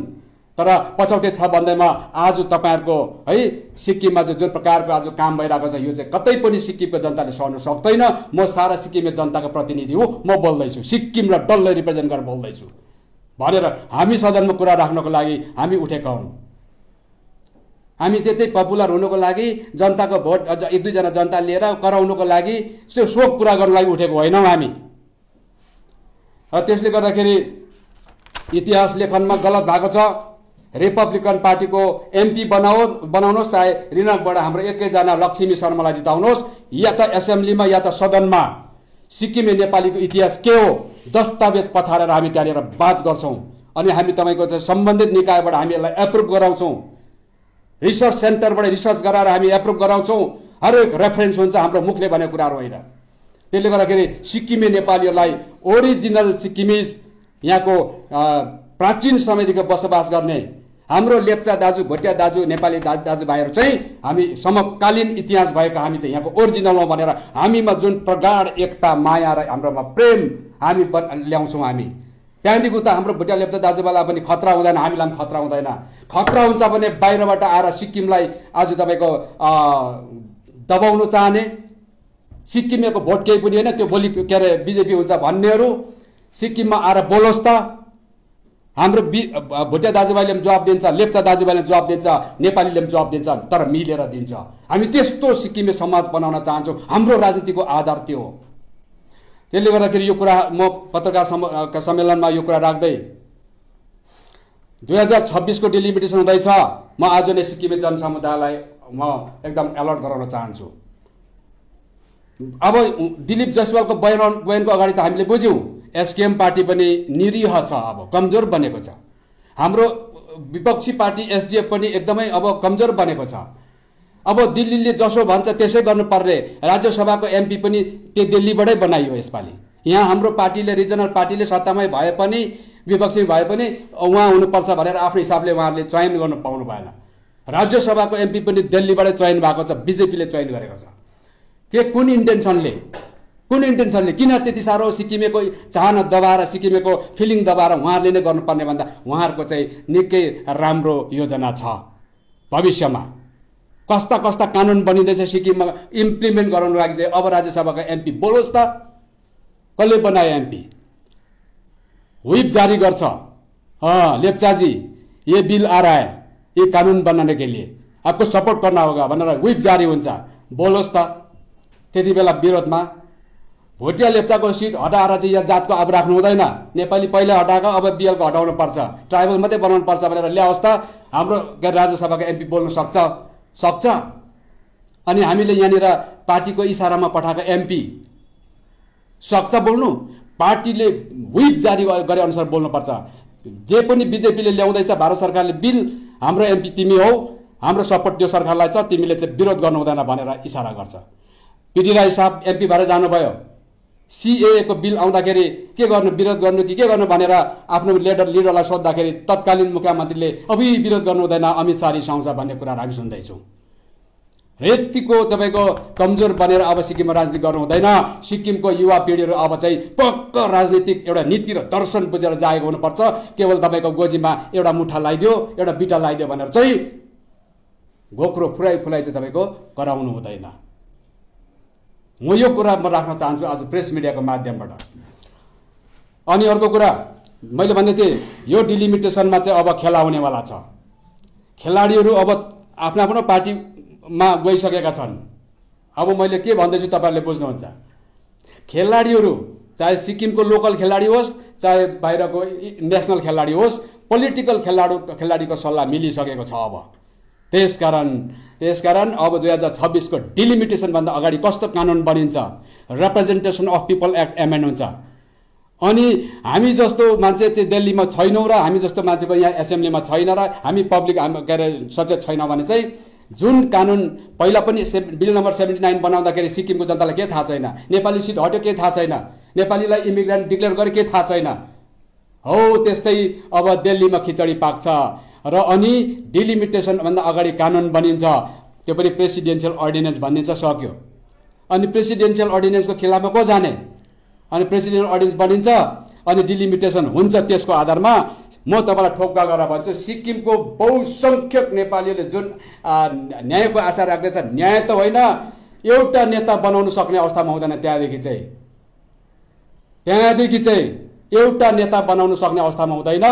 तर पछौटे छ भन्दैमा आज तपाईँहरूको है सिक्किममा चाहिँ जुन प्रकारको आज काम भइरहेको छ यो चाहिँ कतै पनि सिक्किमको जनताले सहन सक्दैन। म सारा सिक्किमे जनताको प्रतिनिधि हो, म बोल्दैछु, सिक्किमलाई डल्लै रिप्रेजेन्ट गरेर बोल्दैछु भनेर हामी सदनमा कुरा राख्नको लागि हामी उठेका हौँ। हामी त्यतै पपुलर हुनुको लागि जनताको भोट एक दुईजना जनता लिएर कराउनुको लागि त्यो शोक पुरा गर्नको लागि उठेको होइनौँ हामी। त्यसले गर्दाखेरि इतिहास लेखनमा गलत भएको छ। रिपब्लिकन पार्टीको एमपी बनाओ बनाउनुहोस्, चाहे रिनकबाट हाम्रो एकैजना लक्ष्मी शर्मालाई जिताउनुहोस्, या त एसेम्ब्लीमा या त सदनमा सिक्किमे नेपालीको इतिहास के हो दस्तावेज पछारेर हामी त्यहाँनिर बात गर्छौँ। अनि हामी तपाईँको चाहिँ सम्बन्धित निकायबाट हामी यसलाई एप्रुभ गराउँछौँ, रिसर्च सेन्टरबाट रिसर्च गराएर हामी एप्रुभ गराउँछौँ। हरेक रेफरेन्स हुन्छ हाम्रो मुखले भनेको कुराहरू होइन। त्यसले गर्दाखेरि सिक्किमे नेपालीहरूलाई ओरिजिनल सिक्किमिज यहाँको प्राचीन समयदेखि बसोबास गर्ने हाम्रो लेप्चा दाजु भोटिया दाजु नेपाली दाजु दाजुभाइहरू चाहिँ हामी समकालीन इतिहास भएका हामी चाहिँ यहाँको ओरिजिनल हो भनेर हामीमा जुन प्रगाढ एकता माया र हाम्रोमा प्रेम हामी ल्याउँछौँ। हामी त्यहाँदेखि उता हाम्रो भोटिया लेप्चा दाजुभाइलाई पनि खतरा हुँदैन, हामीलाई पनि खतरा हुँदैन। खतरा हुन्छ भने बाहिरबाट आएर सिक्किमलाई आज तपाईँको दबाउनु चाहने, सिक्किमेको भोट केही पनि होइन त्यो भोलि के अरे बिजेपी हुन्छ भन्नेहरू सिक्किममा आएर बोलोस् त। हाम्रो बि भोटिया दाजुभाइले पनि जवाब दिन्छ, लेप्चा दाजुभाइले जवाब दिन्छ, नेपालीले पनि जवाब दिन्छ, तर मिलेर दिन्छ। हामी त्यस्तो सिक्किमे समाज बनाउन चाहन्छौँ, हाम्रो राजनीतिको आधार त्यो हो। त्यसले गर्दाखेरि यो कुरा म पत्रकार सम्मेलनमा यो कुरा राख्दै दुई हजार छब्बिसको डिलिमिटेसन हुँदैछ। म आज नै सिक्किमे जनसमुदायलाई म एकदम अलर्ट गराउन चाहन्छु। अब दिलीप जयसवालको बयान बयानको अगाडि त हामीले बुझ्यौँ एसकेएम पार्टी पनि निरीह छ, अब कमजोर बनेको छ। हाम्रो विपक्षी पार्टी एसडिएफ पनि एकदमै अब कमजोर बनेको छ। अब दिल्लीले जसो भन्छ त्यसै गर्नुपर्ने राज्यसभाको एमपी पनि त्यो दिल्लीबाटै बनाइयो यसपालि। यहाँ हाम्रो पार्टीले रिजनल पार्टीले सत्तामै भए पनि विपक्षी भए पनि उहाँ हुनुपर्छ भनेर आफ्नो हिसाबले उहाँहरूले चयन गर्नु पाउनु भएन। राज्यसभाको एमपी पनि दिल्लीबाटै चयन भएको छ, बिजेपीले चयन गरेको छ। के कुन इन्टेन्सनले कुन इन्टेन्सनले किन त्यति साह्रो सिक्किमेको चाहना दबाएर सिक्किमेको फिलिङ दबाएर उहाँहरूले नै गर्नुपर्ने भन्दा उहाँहरूको चाहिँ निकै राम्रो योजना छ। भविष्यमा कस्ता कस्ता कानुन बनिँदैछ सिक्किममा इम्प्लिमेन्ट गराउनको लागि चाहिँ अब राज्यसभाको एमपी बोलोस् त। कसले बनायो एमपी? व्हिप जारी गर्छ, हाँ लेप्चा जी ये बिल आ रहा है, ये कानुन बनाने के लिए आपको सपोर्ट करना होगा भनेर व्हिप जारी हुन्छ, बोलोस् त। त्यति बेला विरोधमा भोटिया लेप्चाको सिट हटाएर चाहिँ यहाँ जातको अब राख्नु हुँदैन, नेपाली पहिला हटाएको अब बिएलको हटाउनु पर्छ, ट्राइबल मात्रै बनाउनु पर्छ भनेर ल्याओस् त। हाम्रो राज्यसभाको एमपी बोल्न सक्छ सक्छ अनि हामीले यहाँनिर पार्टीको इसारामा पठाएको एमपी सक्छ बोल्नु? पार्टीले व्हिप जारी गरे अनुसार बोल्नुपर्छ। जे पनि बिजेपीले ल्याउँदैछ भारत सरकारले बिल, हाम्रो एमपी तिमी हौ, हाम्रो सपोर्ट त्यो सरकारलाई छ, तिमीले चाहिँ विरोध गर्नु हुँदैन भनेर इसारा गर्छ। पिटी राई साहब एमपी भएर जानुभयो, सिए को बिल आउँदाखेरि के गर्नु, विरोध गर्नु कि के गर्नु भनेर आफ्नो लिडर लिडरलाई सोद्धाखेरि तत्कालीन मुख्यमन्त्रीले अभी विरोध गर्नु हुँदैन, अमित शाह रिसाउँछ भन्ने कुरा हामी सुन्दैछौँ। यतिको तपाईँको कमजोर बनेर अब सिक्किममा राजनीति गर्नु हुँदैन। सिक्किमको युवा पिँढीहरू अब चाहिँ पक्का राजनीतिक एउटा नीति र दर्शन बुझेर जाएको हुनुपर्छ। केवल तपाईँको गोजीमा एउटा मुठा लगाइदियो, एउटा बिटा लगाइदियो भनेर चाहिँ घोक्रो फुराइ फुलाइ चाहिँ तपाईँको कराउनु हुँदैन। म यो कुरा म राख्न चाहन्छु आज प्रेस मिडियाको माध्यमबाट। अनि अर्को कुरा मैले भन्दै थिएँ, यो डिलिमिटेसनमा चाहिँ अब खेला हुनेवाला छ। खेलाडीहरू अब आफ्नो आफ्नो पार्टीमा गइसकेका छन्। अब मैले के भन्दैछु तपाईँहरूले बुझ्नुहुन्छ। खेलाडीहरू चाहे सिक्किमको लोकल खेलाडी होस् चाहे बाहिरको नेसनल खेलाडी होस्, पोलिटिकल खेलाडी खेलाडीको सल्लाह मिलिसकेको छ। अब त्यसकारण त्यसकारण अब दुई हजार छब्बिसको डिलिमिटेसनभन्दा अगाडि कस्तो कानुन बनिन्छ, representation of people act amend हुन्छ। अनि हामी जस्तो मान्छे चाहिँ दिल्लीमा छैनौँ र हामी जस्तो मान्छेको यहाँ एसेम्ब्लीमा छैन र हामी पब्लिक के अरे सचेत छैन भने चाहिँ जुन कानुन पहिला पनि से बिल नम्बर सेभेन्टी नाइन बनाउँदाखेरि सिक्किमको जनतालाई के थाहा छैन, नेपाली सिट हट्यो के थाहा छैन, नेपालीलाई इमिग्रेन्ट डिक्लेयर गरे के थाहा छैन। हो त्यस्तै अब दिल्लीमा खिचडी पाक्छ र अनि डिलिमिटेसनभन्दा अगाडि कानुन बनिन्छ, त्यो पनि प्रेसिडेन्सियल अर्डिनेन्स भनिदिन्छ, सक्यो। अनि प्रेसिडेन्सियल अर्डिनेन्सको खिलाफमा को जाने? अनि प्रेसिडेन्सियल अर्डिनेन्स बनिन्छ अनि डिलिमिटेसन हुन्छ। त्यसको आधारमा म तपाईँलाई ठोक्का गरेर भन्छु, सिक्किमको बहुसङ्ख्यक नेपालीले जुन न्यायको आशा राख्दैछ, न्याय त होइन, एउटा नेता बनाउन सक्ने अवस्थामा हुँदैन। त्यहाँदेखि चाहिँ त्यहाँदेखि चाहिँ एउटा नेता बनाउन सक्ने अवस्थामा हुँदैन।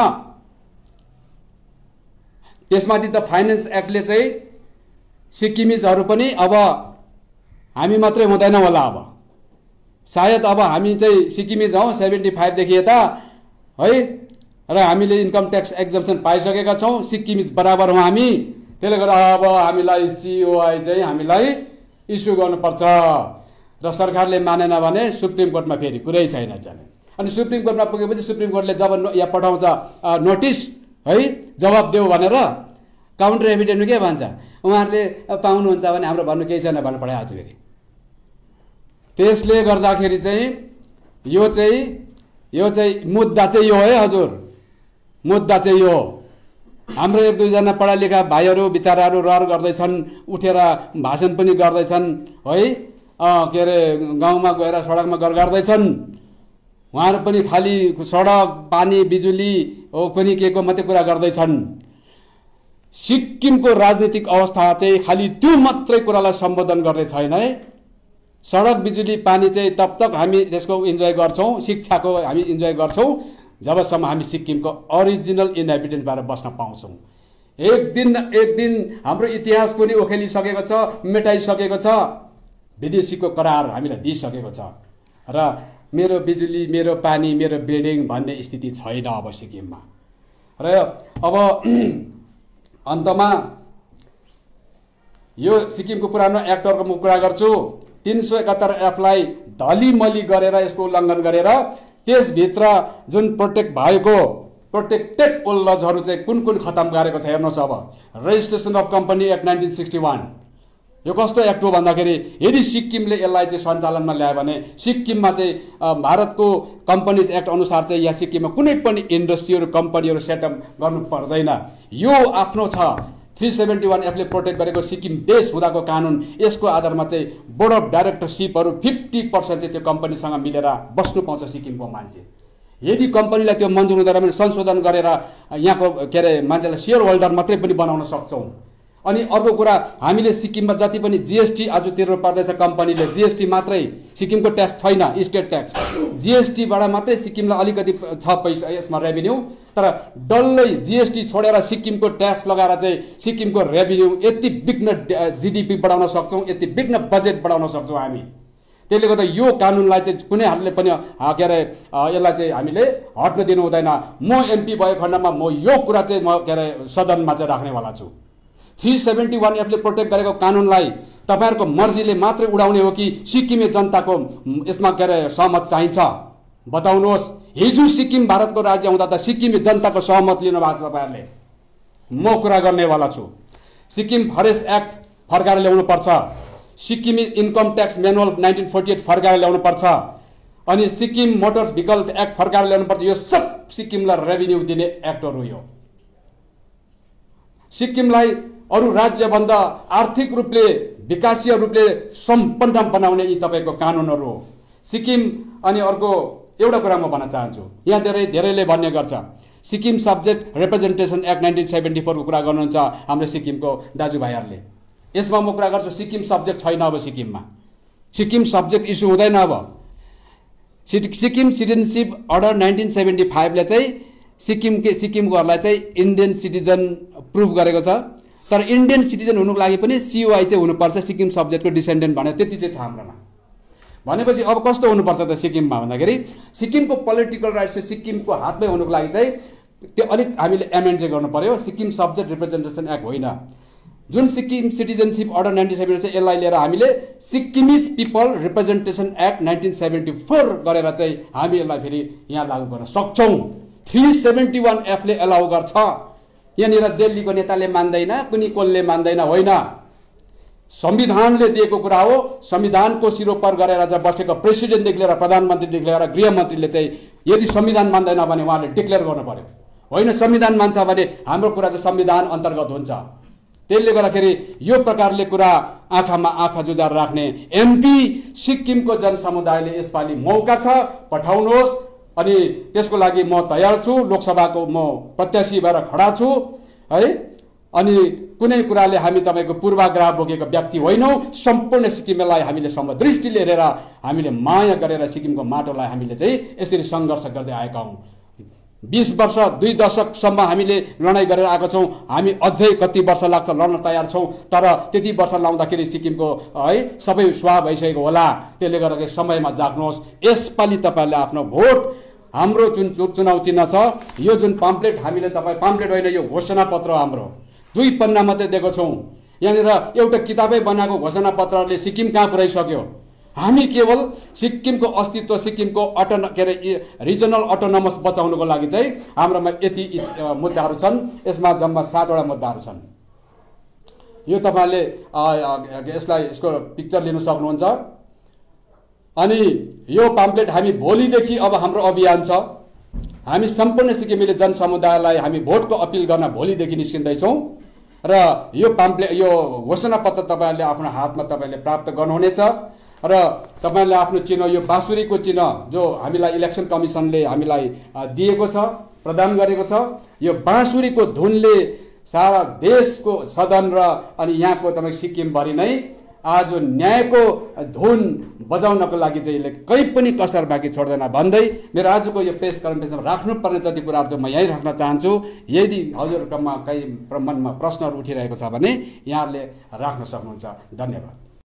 त्यसमाथि त फाइनेन्स एक्टले चाहिँ सिक्किमिजहरू पनि अब हामी मात्रै हुँदैन होला, अब सायद अब हामी चाहिँ सिक्किमिज हौँ सेभेन्टी फाइभदेखि यता है, र हामीले इन्कम ट्याक्स एक्जम्सन पाइसकेका छौँ, सिक्किमिज बराबर हौँ हामी। त्यसले गर्दा अब हामीलाई सिओआई चाहिँ हामीलाई इस्यु गर्नुपर्छ, र सरकारले मानेन भने सुप्रिम कोर्टमा फेरि कुरै छैन च्यालेन्ज। अनि सुप्रिम कोर्टमा पुगेपछि सुप्रिम कोर्टले जब यहाँ पठाउँछ नोटिस है जवाब देऊ भनेर, काउन्टर एभिडेन्टमा के भन्छ, उहाँहरूले पाउनुहुन्छ भने हाम्रो भन्नु केही छैन भनेर पठाइहाल्छ फेरि। त्यसले गर्दाखेरि चाहिँ यो चाहिँ यो चाहिँ मुद्दा चाहिँ यो है हजुर, मुद्दा चाहिँ यो। हाम्रो एक दुईजना पढा लेखा भाइहरू बिचराहरू रहर गर्दैछन्, उठेर भाषण पनि गर्दैछन् है, के अरे गाउँमा गएर सडकमा गएर गर्दैछन्। उहाँहरू पनि खालि सडक पानी बिजुली हो कुनै के को मात्रै कुरा गर्दैछन्। सिक्किमको राजनीतिक अवस्था चाहिँ खालि त्यो मात्रै कुरालाई सम्बोधन गर्ने छैन है। सडक बिजुली पानी चाहिँ तब तक हामी त्यसको इन्जोय गर्छौँ, शिक्षाको हामी इन्जोय गर्छौँ जबसम्म हामी सिक्किमको ओरिजिनल इन्हेबिटेन्ट भएर बस्न पाउँछौँ। एक दिन एक दिन हाम्रो इतिहास पनि उखेलिसकेको छ, मेटाइसकेको छ, विदेशीको करार हामीलाई दिइसकेको छ, र मेरो बिजुली मेरो पानी मेरो बिल्डिङ भन्ने स्थिति छैन अब सिक्किममा। र अब अन्तमा यो सिक्किमको पुरानो एक्टहरूको म कुरा गर्छु, तीन सौ एकात्तर एफलाई धलीमली गरेर यसको उल्लङ्घन गरेर त्यसभित्र जुन प्रोटेक्ट भएको प्रोटेक्टेड ओल्लजहरू चाहिँ कुन कुन खतम गरेको छ हेर्नुहोस्। अब registration of company act nineteen sixty one यो कस्तो एक्ट हो भन्दाखेरि, यदि सिक्किमले यसलाई चाहिँ सञ्चालनमा ल्यायो भने सिक्किममा चाहिँ भारतको कम्पनीज एक्ट अनुसार चाहिँ यहाँ सिक्किममा कुनै पनि इन्डस्ट्रीहरू कम्पनीहरू सेटअप गर्नु पर्दैन। यो आफ्नो छ थ्री सेभेन्टी वान एफले प्रोटेक्ट गरेको सिक्किम देश हुँदाको कानुन, यसको आधारमा चाहिँ बोर्ड अफ डाइरेक्टरसिपहरू फिफ्टी पर्सेन्ट चाहिँ त्यो कम्पनीसँग मिलेर बस्नु पाउँछ सिक्किमको मान्छे। यदि कम्पनीलाई त्यो मन्जुर हुँदैन भने संशोधन गरेर यहाँको के अरे मान्छेलाई सेयर होल्डर मात्रै पनि बनाउन सक्छौँ। अनि अर्को कुरा, हामीले सिक्किममा जति पनि जिएसटी आज तिर्नु पर्दैछ कम्पनीले, जिएसटी मात्रै, सिक्किमको ट्याक्स छैन स्टेट ट्याक्स, जिएसटीबाट मात्रै सिक्किमलाई अलिकति छ पैसा यसमा रेभिन्यू, तर डल्लै जिएसटी छोडेर सिक्किमको ट्याक्स लगाएर चाहिँ सिक्किमको रेभिन्यू यति बिग्न जिडिपी बढाउन सक्छौँ, यति बिग्न बजेट बढाउन सक्छौँ हामी। त्यसले गर्दा यो कानुनलाई चाहिँ कुनै हातले पनि के अरे यसलाई चाहिँ हामीले हट्न दिनु हुँदैन। म एमपी भएको खण्डमा म यो कुरा चाहिँ म के अरे सदनमा चाहिँ राख्नेवाला छु। थ्री सेभेन्टी वान एफले प्रोटेक्ट गरेको कानुनलाई तपाईँहरूको मर्जीले मात्रै उडाउने हो कि सिक्किमे जनताको यसमा के अरे सहमत चाहिन्छ बताउनुहोस्। हिजो सिक्किम भारतको राज्य हुँदा त सिक्किमे जनताको सहमत लिनु भएको छ तपाईँहरूले। म कुरा गर्नेवाला छु। सिक्किम फरेस्ट एक्ट फर्काएर ल्याउनुपर्छ, सिक्किमी income tax manual nineteen forty eight फर्काएर ल्याउनुपर्छ, अनि सिक्किम मोटर्स भेहिकल एक्ट फर्काएर ल्याउनुपर्छ। यो सब सिक्किमलाई रेभिन्यू दिने एक्टहरू यो। सिक्किमलाई अरू राज्यभन्दा आर्थिक रूपले विकासीय रूपले सम्पन्न बनाउने यी तपाईँको कानुनहरू हो सिक्किम। अनि अर्को एउटा कुरा म भन्न चाहन्छु, यहाँ धेरै धेरैले भन्ने गर्छ Sikkim subject representation act nineteen seventy फोरको कुरा गर्नुहुन्छ हाम्रो सिक्किमको दाजुभाइहरूले। यसमा म कुरा गर्छु, सिक्किम सब्जेक्ट छैन अब सिक्किममा, सिक्किम सब्जेक्ट इस्यु हुँदैन अब। Sikkim citizenship order nineteen seventy फाइभले चाहिँ सिक्किमकै सिक्किमकोहरूलाई चाहिँ इन्डियन सिटिजन प्रुभ गरेको छ, तर इन्डियन सिटिजन हुनुको लागि पनि सिओआई चाहिँ हुनुपर्छ, सिक्किम सब्जेक्टको डिसेन्डेन्ट भनेर त्यति चाहिँ छ हाम्रोमा। भनेपछि अब कस्तो हुनुपर्छ त सिक्किममा भन्दाखेरि, सिक्किमको पोलिटिकल राइट्स चाहिँ सिक्किमको हातमै हुनुको लागि चाहिँ त्यो अलिक हामीले एमेन्ड चाहिँ गर्नु पर्यो। सिक्किम सब्जेक्ट रिप्रेजेन्टेसन एक्ट होइन, जुन Sikkim citizenship order nineteen seventy छ यसलाई लिएर हामीले Sikkimese people representation act nineteen seventy four गरेर चाहिँ हामी यसलाई फेरि यहाँ लागू गर्न सक्छौँ। थ्री सेभेन्टी वान एफले एलाउ गर्छ। यहाँनिर दिल्लीको नेताले मान्दैन, कुनै कोलले मान्दैन, होइन, संविधानले दिएको कुरा हो। संविधानको सिरोपर गरेर जब बसेको प्रेसिडेन्टदेखि लिएर प्रधानमन्त्रीदेखि लिएर गृहमन्त्रीले चाहिँ यदि संविधान मान्दैन भने उहाँले डिक्लेयर गर्नु पर्यो, होइन संविधान मान्छ भने हाम्रो कुरा चाहिँ संविधान अन्तर्गत हुन्छ। त्यसले गर्दाखेरि यो प्रकारले कुरा आँखामा आँखा जुझार राख्ने एमपी सिक्किमको जनसमुदायले यसपालि मौका छ, पठाउनुहोस्। अनि त्यसको लागि म तयार छु, लोकसभाको म प्रत्याशी भएर खडा छु है। अनि कुनै कुराले हामी तपाईँको पूर्वाग्रह बोकेको व्यक्ति होइनौँ। सम्पूर्ण सिक्किमलाई हामीले समदृष्टिले हेरेर हामीले माया गरेर सिक्किमको माटोलाई हामीले चाहिँ यसरी सङ्घर्ष गर्दै आएका हौँ। बीस वर्ष दुई दशकसम्म हामीले लडाइँ गरेर आएको छौँ। हामी अझै कति वर्ष लाग्छ लड्न तयार छौँ, तर त्यति वर्ष लाउँदाखेरि सिक्किमको है सबै स्वाह भइसकेको होला। त्यसले गर्दाखेरि समयमा जाग्नुहोस्। यसपालि तपाईँहरूले आफ्नो भोट हाम्रो जुन चुनाव चिन्ह छ, यो जुन पम्पलेट हामीले तपाईँ पम्पलेट होइन, यो घोषणा पत्र हाम्रो दुई पन्ना मात्रै दिएको छौँ। यहाँनिर एउटा किताबै बनाएको घोषणा पत्रले सिक्किम कहाँ पुर्याइसक्यो। हामी केवल सिक्किमको अस्तित्व, सिक्किमको अटोन के अरे रिजनल अटोनोमस बचाउनुको लागि चाहिँ हाम्रोमा यति मुद्दाहरू छन्। यसमा जम्मा सातवटा मुद्दाहरू छन्। यो तपाईँले यसलाई यसको पिक्चर लिन सक्नुहुन्छ। अनि यो पम्पलेट हामी भोलिदेखि अब हाम्रो अभियान छ। हामी सम्पूर्ण सिक्किमेली जनसमुदायलाई हामी भोटको अपिल गर्न भोलिदेखि निस्किँदैछौँ र यो पम्पलेट यो घोषणा पत्र तपाईँहरूले आफ्नो हातमा तपाईँले प्राप्त गर्नुहुनेछ र तपाईँले आफ्नो चिन्ह यो बाँसुरीको चिन्ह जो हामीलाई इलेक्सन कमिसनले हामीलाई दिएको छ, प्रदान गरेको छ, यो बाँसुरीको धुनले सारा देशको सदन र अनि यहाँको तपाईँ सिक्किमभरि नै आज न्यायको धुन बजाउनको लागि चाहिँ यसले कहीँ पनि कसर बाँकी छोड्दैन भन्दै मेरो आजको यो प्रेस कन्फरेन्समा राख्नुपर्ने जति कुराहरू चाहिँ म यहीँ राख्न चाहन्छु। यदि हजुरहरूकोमा कहीँ मनमा प्रश्नहरू उठिरहेको छ भने यहाँहरूले राख्न सक्नुहुन्छ। धन्यवाद।